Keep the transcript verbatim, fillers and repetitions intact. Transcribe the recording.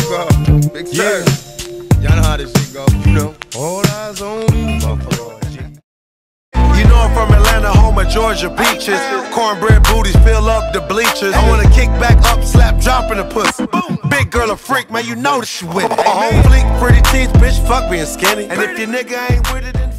go. Big yeah. Y'all know how this shit go. You know. All eyes on me. You know I'm from Atlanta, home of Georgia beaches. Cornbread booties fill up the bleachers. I wanna kick back up, slap, drop in the pussy. Big girl a freak, man, you know that she with it. On fleek, pretty teeth, bitch, fuck being skinny. And if your nigga ain't with it, then